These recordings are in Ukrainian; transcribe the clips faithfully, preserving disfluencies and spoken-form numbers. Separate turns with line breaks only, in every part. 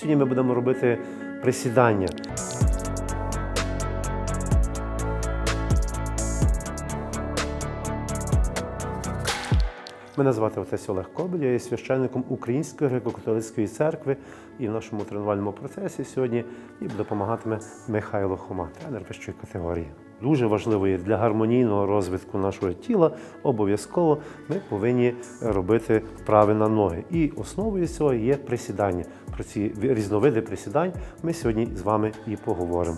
Сьогодні ми будемо робити присідання. Мене звати отець Олег Кобель, я є священником Української греко-католицької церкви і в нашому тренувальному процесі сьогодні і допомагатиме Михайло Хома, тренер вищої категорії. Дуже важливо є для гармонійного розвитку нашого тіла, обов'язково ми повинні робити вправи на ноги. І основою цього є присідання. Про ці різновиди присідань ми сьогодні з вами і поговоримо.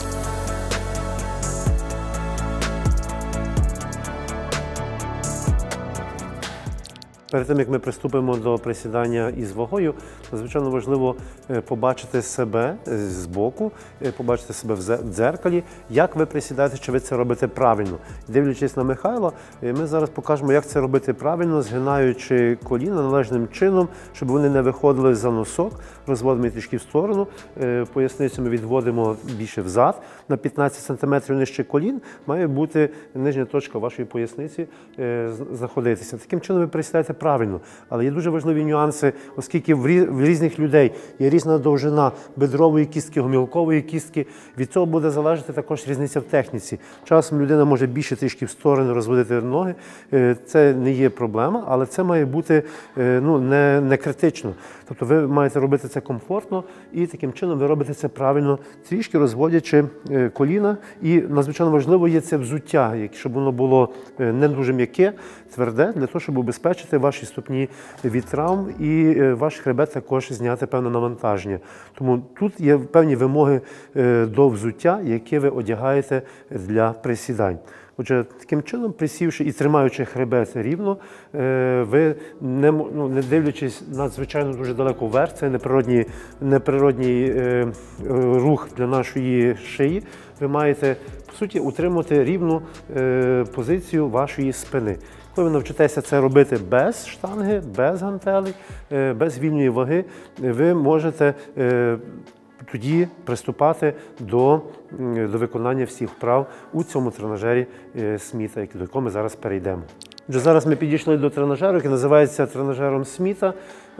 Перед тим, як ми приступимо до присідання із вагою, надзвичайно важливо побачити себе збоку, побачити себе в дзеркалі, як ви присідаєте, чи ви це робите правильно. Дивлячись на Михайла, ми зараз покажемо, як це робити правильно, згинаючи коліна належним чином, щоб вони не виходили за носок, розводимо їх трішки в сторону, поясницю ми відводимо більше взад, на п'ятнадцять сантиметрів нижче колін має бути нижня точка вашої поясниці знаходитися. Таким чином ви присідаєте правильно, але є дуже важливі нюанси, оскільки в різних людей є різна довжина бедрової кістки, гомілкової кістки. Від цього буде залежати також різниця в техніці. Часом людина може більше трішки в сторони розводити ноги. Це не є проблема, але це має бути ну, не, не критично. Тобто ви маєте робити це комфортно і таким чином ви робите це правильно, трішки розводячи коліна. І надзвичайно важливо є це взуття, щоб воно було не дуже м'яке, тверде, для того, щоб убезпечити ваші ступні від травм і ваш хребет також зняти певне навантаження. Тому тут є певні вимоги до взуття, яке ви одягаєте для присідань. Отже, таким чином, присівши і тримаючи хребет рівно, ви, не, ну, не дивлячись надзвичайно дуже далеко вверх, це неприродній, неприродній е, рух для нашої шиї, ви маєте, по суті, утримувати рівну е, позицію вашої спини. Коли ви навчитеся це робити без штанги, без гантелей, е, без вільної ваги, ви можете е, тоді приступати до, до виконання всіх вправ у цьому тренажері Сміта, до якого ми зараз перейдемо. Отже, зараз ми підійшли до тренажеру, який називається тренажером Сміта.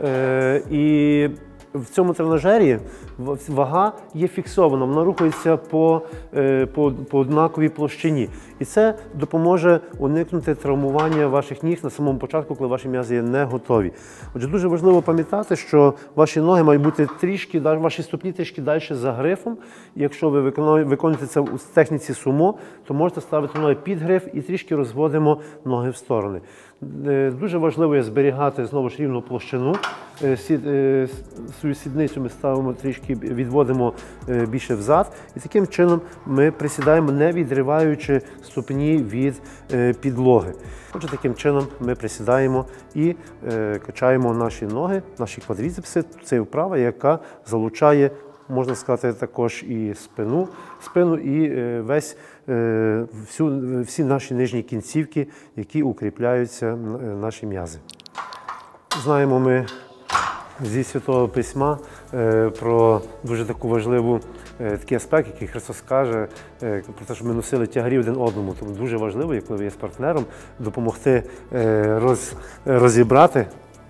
І в цьому тренажері вага є фіксована, вона рухається по, по, по однаковій площині. І це допоможе уникнути травмування ваших ніг на самому початку, коли ваші м'язи є не готові. Отже, дуже важливо пам'ятати, що ваші ноги мають бути трішки, ваші ступні трішки далі за грифом. І якщо ви виконуєте це в техніці сумо, то можете ставити ноги під гриф і трішки розводимо ноги в сторони. Дуже важливо є зберігати знову ж рівну площину. Свою сідницю ми ставимо трішки, відводимо більше взад. І таким чином ми присідаємо, не відриваючи ступні від підлоги. Отже, таким чином ми присідаємо і качаємо наші ноги, наші квадріцепси. Це вправа, яка залучає, можна сказати, також і спину, спину і весь, всю, всі наші нижні кінцівки, які укріпляються наші м'язи. Знаємо ми зі Святого Письма про дуже таку важливу такий аспект, який Христос каже, про те, що ми носили тягарі один одному. Тому дуже важливо, коли ви є з партнером, допомогти роз, розібрати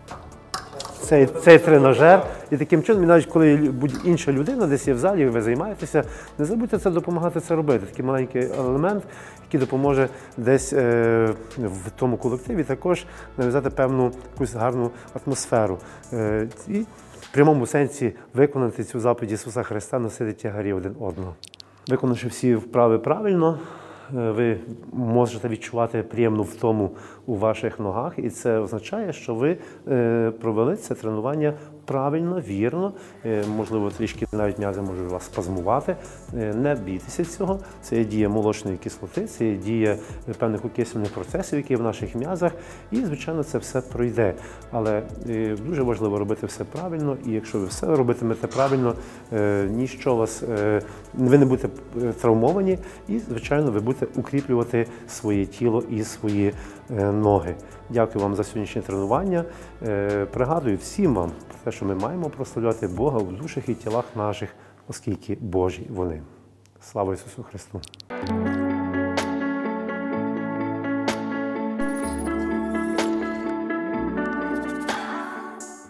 Цей, цей тренажер. І таким чином, навіть коли інша людина десь є в залі, ви займаєтеся, не забудьте це допомагати це робити. Такий маленький елемент, який допоможе десь е, в тому колективі також нав'язати певну якусь гарну атмосферу. Е, і в прямому сенсі виконати цю заповідь Ісуса Христа, носити тягарі один одного. Виконавши всі вправи правильно, ви можете відчувати приємну втому у ваших ногах, і це означає, що ви провели це тренування правильно, вірно, можливо, трішки навіть м'язи можуть вас спазмувати. Не бійтеся цього, це є дія молочної кислоти, це є дія певних окислених процесів, які є в наших м'язах, і, звичайно, це все пройде. Але дуже важливо робити все правильно, і якщо ви все робитимете правильно, ніщо вас, ви не будете травмовані, і, звичайно, ви будете укріплювати своє тіло і свої ноги. Дякую вам за сьогоднішнє тренування. Пригадую всім вам про те, що ми маємо прославляти Бога в душах і тілах наших, оскільки Божі вони. Слава Ісусу Христу!